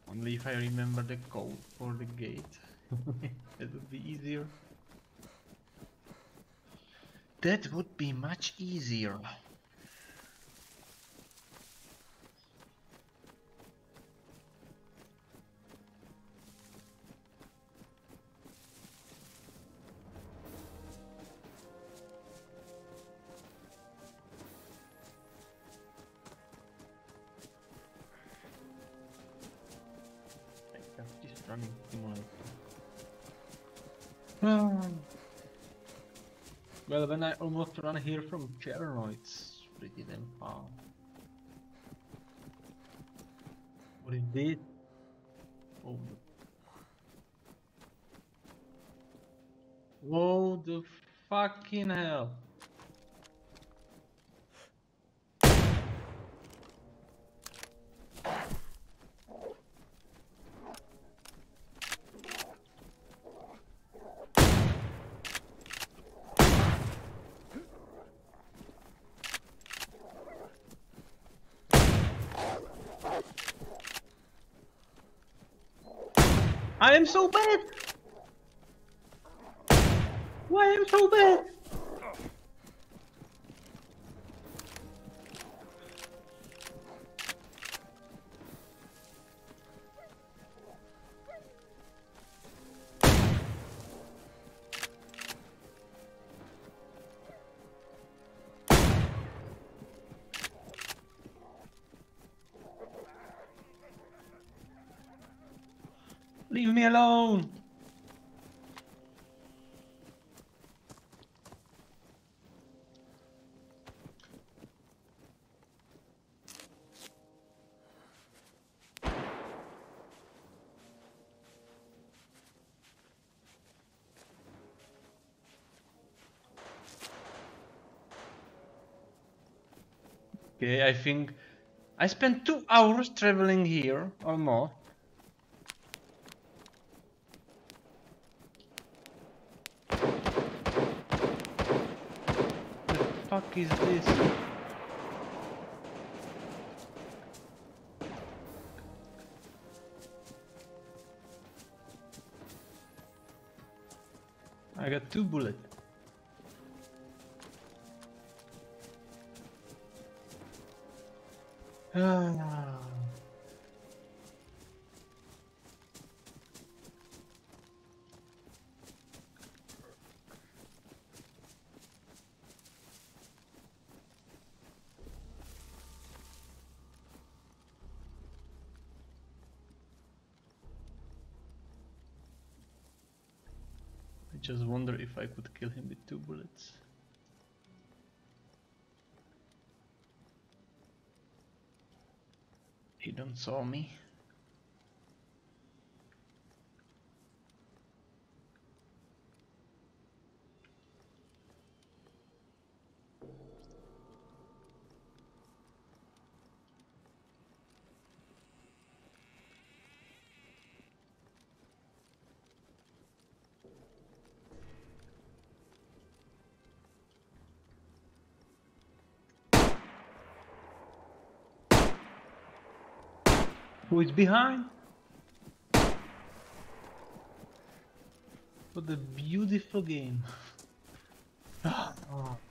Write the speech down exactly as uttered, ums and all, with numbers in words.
Only if I remember the code for the gate. That would be easier. That would be much easier. Just running simulator. Well, when I almost run here from Cherno, it's pretty damn far. What is this? Oh. Whoa, the fucking hell. I am so bad! Why am I so bad? Leave me alone! Okay, I think I spent two hours traveling here, almost. What the fuck is this? I got two bullets. Ah. I just wonder if I could kill him with two bullets. He don't saw me. Who is behind? What a beautiful game. Oh.